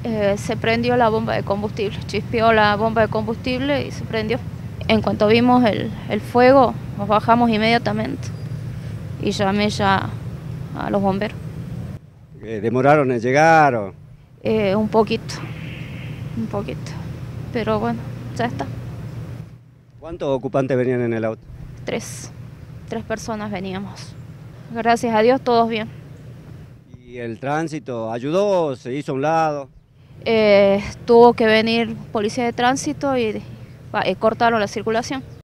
Se prendió la bomba de combustible, chispeó la bomba de combustible y se prendió. En cuanto vimos el fuego, nos bajamos inmediatamente y llamé ya a los bomberos. ¿Demoraron en llegar? Un poquito, pero bueno, ya está. ¿Cuántos ocupantes venían en el auto? Tres, tres personas veníamos. Gracias a Dios, todos bien. ¿Y el tránsito ayudó? ¿Se hizo a un lado? Tuvo que venir policía de tránsito y cortaron la circulación.